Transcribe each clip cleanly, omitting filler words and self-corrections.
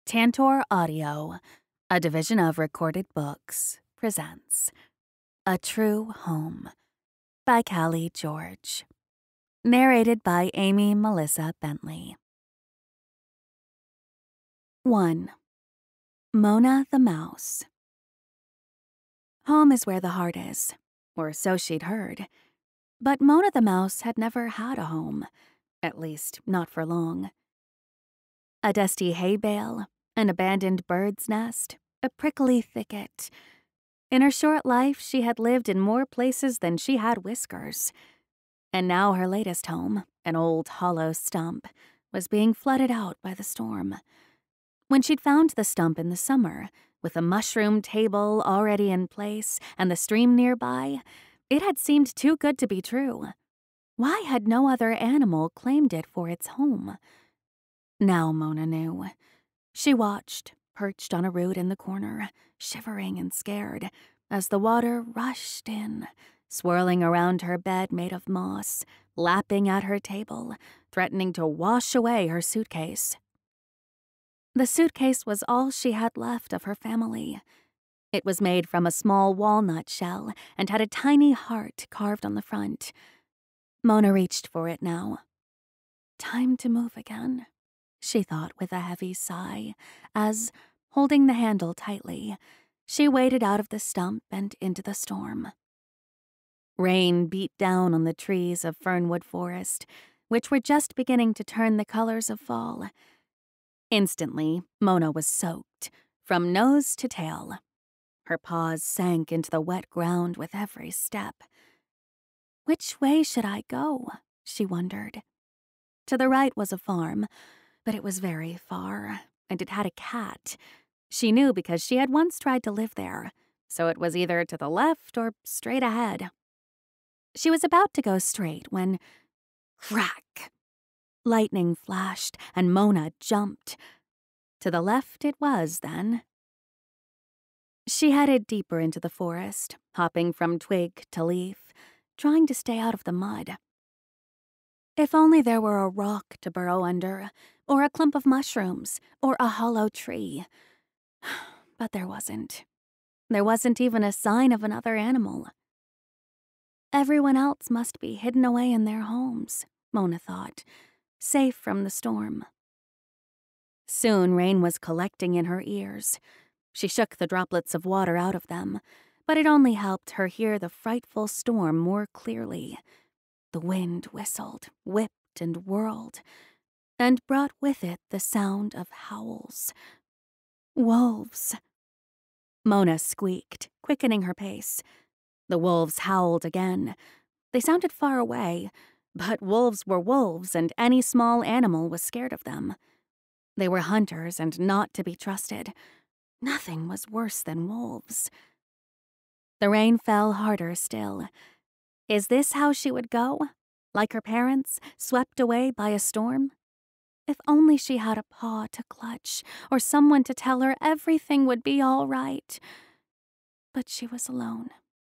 Tantor Audio, a division of Recorded Books, presents A True Home by Kallie George. Narrated by Amy Melissa Bentley. 1. Mona the Mouse. Home is where the heart is, or so she'd heard. But Mona the Mouse had never had a home, at least not for long. A dusty hay bale, an abandoned bird's nest, a prickly thicket. In her short life, she had lived in more places than she had whiskers. And now her latest home, an old hollow stump, was being flooded out by the storm. When she'd found the stump in the summer, with a mushroom table already in place and the stream nearby, it had seemed too good to be true. Why had no other animal claimed it for its home? Now Mona knew. She watched, perched on a root in the corner, shivering and scared, as the water rushed in, swirling around her bed made of moss, lapping at her table, threatening to wash away her suitcase. The suitcase was all she had left of her family. It was made from a small walnut shell and had a tiny heart carved on the front. Mona reached for it now. Time to move again, she thought with a heavy sigh, as, holding the handle tightly, she waded out of the stump and into the storm. Rain beat down on the trees of Fernwood Forest, which were just beginning to turn the colors of fall. Instantly, Mona was soaked, from nose to tail. Her paws sank into the wet ground with every step. Which way should I go? She wondered. To the right was a farm, but it was very far, and it had a cat. She knew because she had once tried to live there, so it was either to the left or straight ahead. She was about to go straight when, crack! Lightning flashed, and Mona jumped. To the left it was, then. She headed deeper into the forest, hopping from twig to leaf, trying to stay out of the mud. If only there were a rock to burrow under, or a clump of mushrooms, or a hollow tree. But there wasn't. There wasn't even a sign of another animal. Everyone else must be hidden away in their homes, Mona thought, safe from the storm. Soon rain was collecting in her ears. She shook the droplets of water out of them, but it only helped her hear the frightful storm more clearly. The wind whistled, whipped, and whirled, and brought with it the sound of howls. Wolves. Mona squeaked, quickening her pace. The wolves howled again. They sounded far away, but wolves were wolves, and any small animal was scared of them. They were hunters and not to be trusted. Nothing was worse than wolves. The rain fell harder still. Is this how she would go? Like her parents, swept away by a storm? If only she had a paw to clutch, or someone to tell her everything would be all right. But she was alone.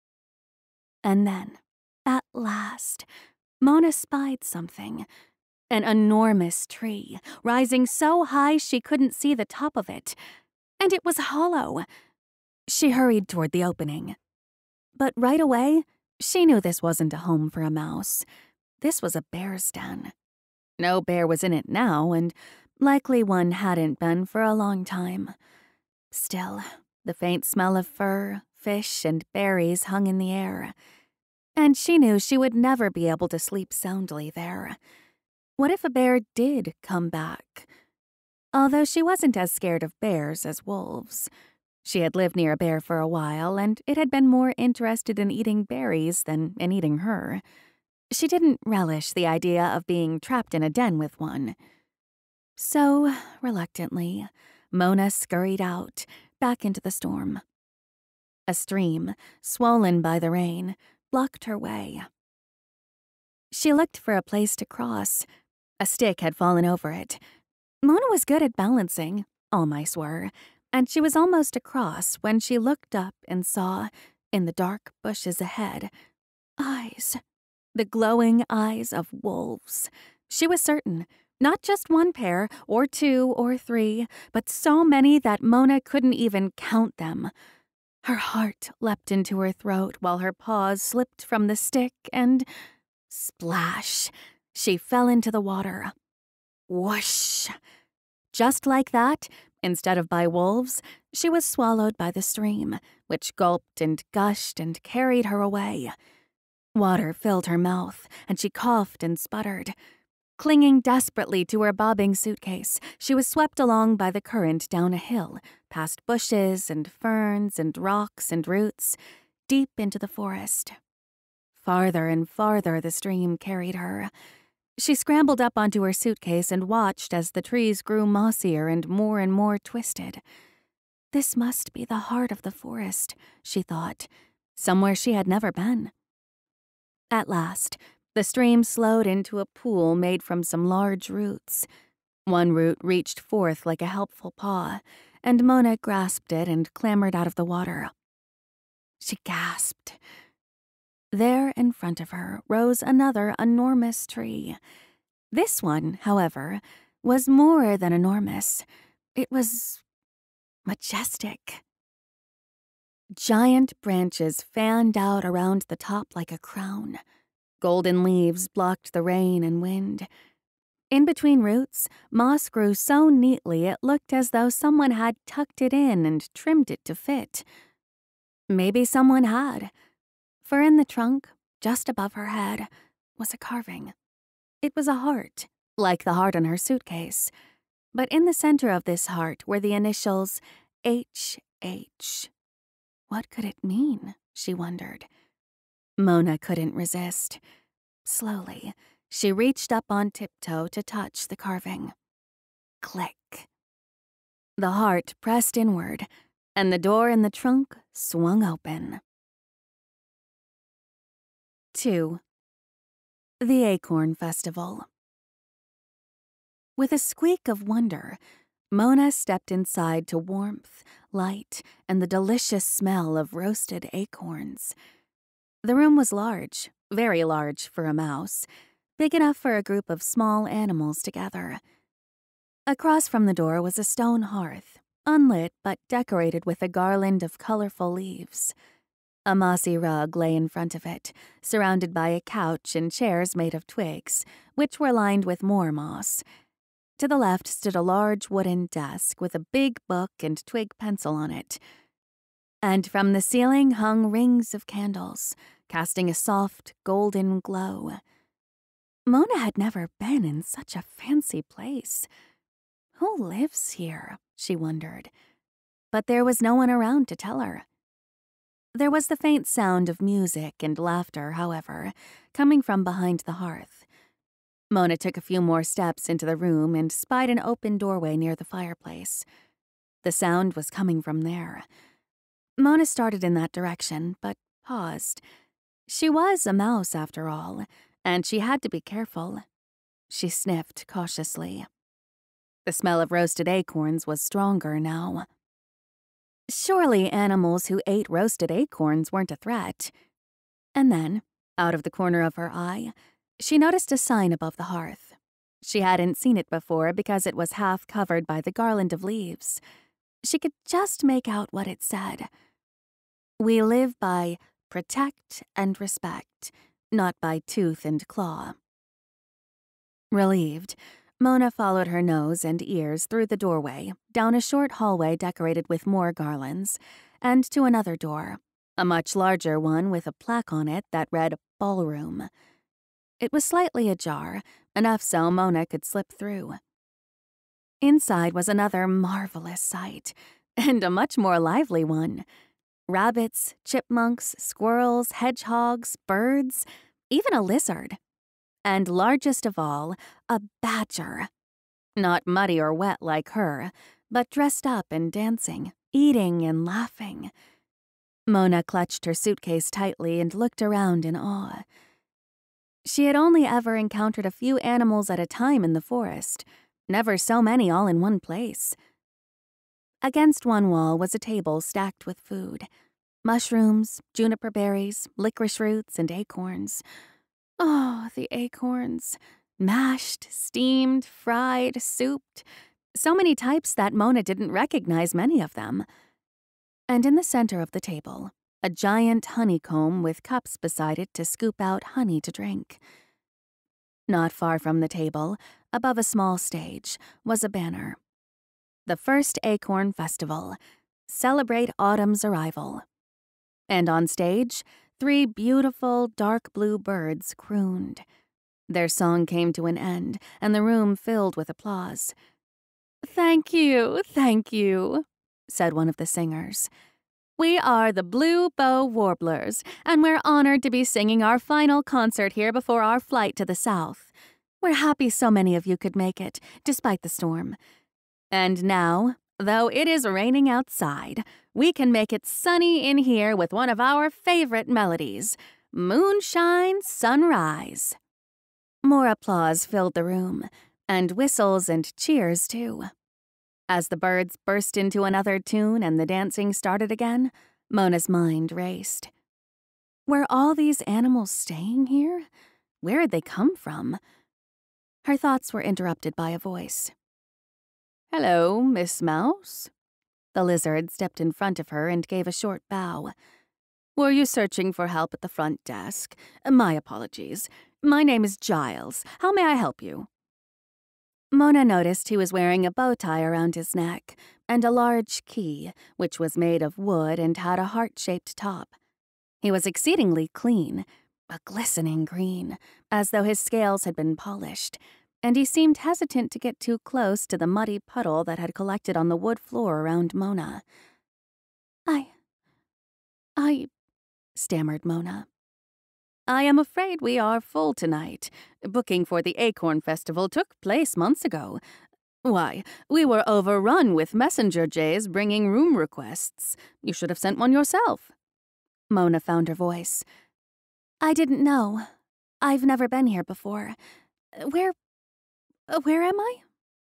And then, at last, Mona spied something. An enormous tree, rising so high she couldn't see the top of it. And it was hollow. She hurried toward the opening. But right away, she knew this wasn't a home for a mouse. This was a bear's den. No bear was in it now, and likely one hadn't been for a long time. Still, the faint smell of fur, fish, and berries hung in the air. And she knew she would never be able to sleep soundly there. What if a bear did come back? Although she wasn't as scared of bears as wolves. She had lived near a bear for a while, and it had been more interested in eating berries than in eating her. She didn't relish the idea of being trapped in a den with one. So, reluctantly, Mona scurried out, back into the storm. A stream, swollen by the rain, blocked her way. She looked for a place to cross. A stick had fallen over it. Mona was good at balancing, all mice were, and she was almost across when she looked up and saw, in the dark bushes ahead, eyes. The glowing eyes of wolves. She was certain Not just one pair, or two, or three, but so many that Mona couldn't even count them. Her heart leapt into her throat while her paws slipped from the stick and… splash! She fell into the water. Whoosh! Just like that, instead of by wolves, she was swallowed by the stream, which gulped and gushed and carried her away. Water filled her mouth, and she coughed and sputtered. Clinging desperately to her bobbing suitcase, she was swept along by the current down a hill, past bushes and ferns and rocks and roots, deep into the forest. Farther and farther the stream carried her. She scrambled up onto her suitcase and watched as the trees grew mossier and more twisted. This must be the heart of the forest, she thought, somewhere she had never been. At last, the stream slowed into a pool made from some large roots. One root reached forth like a helpful paw, and Mona grasped it and clambered out of the water. She gasped. There in front of her rose another enormous tree. This one, however, was more than enormous. It was majestic. Giant branches fanned out around the top like a crown. Golden leaves blocked the rain and wind. In between roots, moss grew so neatly it looked as though someone had tucked it in and trimmed it to fit. Maybe someone had, for in the trunk, just above her head, was a carving. It was a heart, like the heart on her suitcase, but in the center of this heart were the initials H.H. What could it mean, she wondered. Mona couldn't resist. Slowly, she reached up on tiptoe to touch the carving. Click. The heart pressed inward, and the door in the trunk swung open. 2. The Acorn Festival. With a squeak of wonder, Mona stepped inside to warmth, light, and the delicious smell of roasted acorns. The room was large, very large for a mouse, big enough for a group of small animals together. Across from the door was a stone hearth, unlit but decorated with a garland of colorful leaves. A mossy rug lay in front of it, surrounded by a couch and chairs made of twigs, which were lined with more moss. To the left stood a large wooden desk with a big book and twig pencil on it. And from the ceiling hung rings of candles, casting a soft, golden glow. Mona had never been in such a fancy place. Who lives here? She wondered. But there was no one around to tell her. There was the faint sound of music and laughter, however, coming from behind the hearth. Mona took a few more steps into the room and spied an open doorway near the fireplace. The sound was coming from there. Mona started in that direction, but paused. She was a mouse, after all, and she had to be careful. She sniffed cautiously. The smell of roasted acorns was stronger now. Surely animals who ate roasted acorns weren't a threat. And then, out of the corner of her eye, she noticed a sign above the hearth. She hadn't seen it before because it was half covered by the garland of leaves. She could just make out what it said. We live by protect and respect, not by tooth and claw. Relieved, Mona followed her nose and ears through the doorway, down a short hallway decorated with more garlands, and to another door, a much larger one with a plaque on it that read ballroom. It was slightly ajar, enough so Mona could slip through. Inside was another marvelous sight, and a much more lively one. Rabbits, chipmunks, squirrels, hedgehogs, birds, even a lizard. And largest of all, a badger. Not muddy or wet like her, but dressed up and dancing, eating and laughing. Mona clutched her suitcase tightly and looked around in awe. She had only ever encountered a few animals at a time in the forest, never so many all in one place. Against one wall was a table stacked with food. Mushrooms, juniper berries, licorice roots, and acorns. Oh, the acorns. Mashed, steamed, fried, souped. So many types that Mona didn't recognize many of them. And in the center of the table, a giant honeycomb with cups beside it to scoop out honey to drink. Not far from the table, above a small stage, was a banner. The first Acorn Festival. Celebrate autumn's arrival. And on stage, 3 beautiful dark blue birds crooned. Their song came to an end, and the room filled with applause. Thank you, said one of the singers. We are the Blue Bow Warblers, and we're honored to be singing our final concert here before our flight to the south. We're happy so many of you could make it, despite the storm. And now, though it is raining outside, we can make it sunny in here with one of our favorite melodies, Moonshine Sunrise. More applause filled the room, and whistles and cheers, too. As the birds burst into another tune and the dancing started again, Mona's mind raced. Were all these animals staying here? Where had they come from? Her thoughts were interrupted by a voice. Hello, Miss Mouse. The lizard stepped in front of her and gave a short bow. Were you searching for help at the front desk? My apologies. My name is Giles. How may I help you? Mona noticed he was wearing a bow tie around his neck and a large key, which was made of wood and had a heart-shaped top. He was exceedingly clean, a glistening green, as though his scales had been polished, and he seemed hesitant to get too close to the muddy puddle that had collected on the wood floor around Mona. I stammered Mona. I am afraid we are full tonight. Booking for the Acorn Festival took place months ago. Why, we were overrun with messenger jays bringing room requests. You should have sent one yourself. Mona found her voice. I didn't know. I've never been here before. Where am I?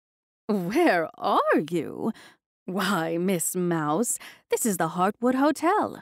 Where are you? Why, Miss Mouse, this is the Heartwood Hotel.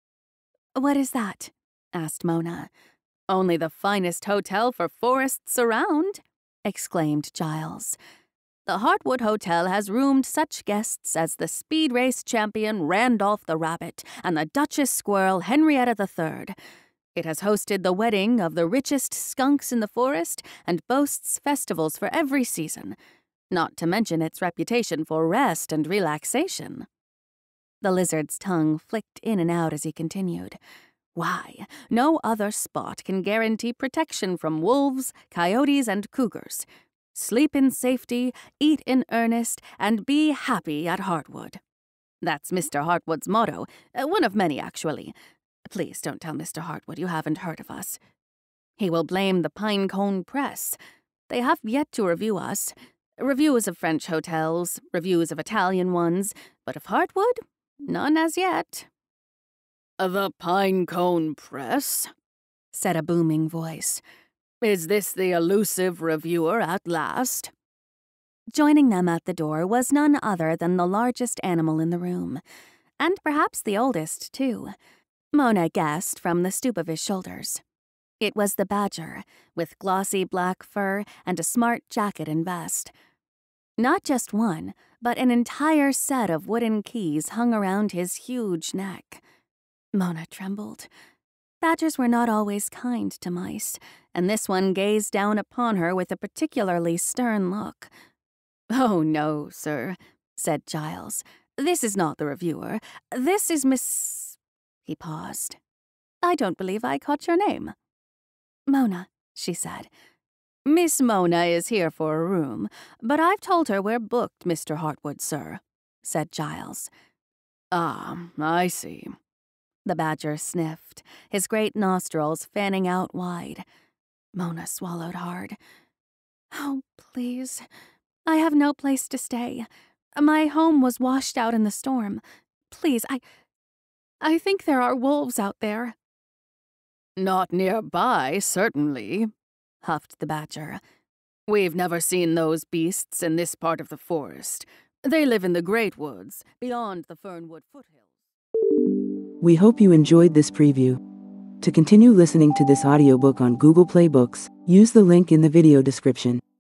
What is that? Asked Mona. Only the finest hotel for forests around, exclaimed Giles. The Heartwood Hotel has roomed such guests as the speed race champion Randolph the Rabbit and the Duchess Squirrel Henrietta III. It has hosted the wedding of the richest skunks in the forest and boasts festivals for every season, not to mention its reputation for rest and relaxation. The lizard's tongue flicked in and out as he continued. Why, no other spot can guarantee protection from wolves, coyotes, and cougars. Sleep in safety, eat in earnest, and be happy at Heartwood. That's Mr. Heartwood's motto, one of many, actually. Please don't tell Mr. Heartwood you haven't heard of us. He will blame the Pinecone Press. They have yet to review us. Reviews of French hotels, reviews of Italian ones, but of Heartwood, none as yet. The Pinecone Press, said a booming voice. Is this the elusive reviewer at last? Joining them at the door was none other than the largest animal in the room, and perhaps the oldest, too. Mona guessed from the stoop of his shoulders. It was the badger, with glossy black fur and a smart jacket and vest. Not just one, but an entire set of wooden keys hung around his huge neck. Mona trembled. Badgers were not always kind to mice, and this one gazed down upon her with a particularly stern look. Oh, no, sir, said Giles. This is not the reviewer. This is Miss... He paused. I don't believe I caught your name. Mona, she said. Miss Mona is here for a room, but I've told her we're booked, Mr. Heartwood, sir, said Giles. Ah, I see. The badger sniffed, his great nostrils fanning out wide. Mona swallowed hard. Oh, please. I have no place to stay. My home was washed out in the storm. Please, I think there are wolves out there. Not nearby, certainly, huffed the badger. We've never seen those beasts in this part of the forest. They live in the great woods, beyond the Fernwood foothills. We hope you enjoyed this preview. To continue listening to this audiobook on Google Play Books, use the link in the video description.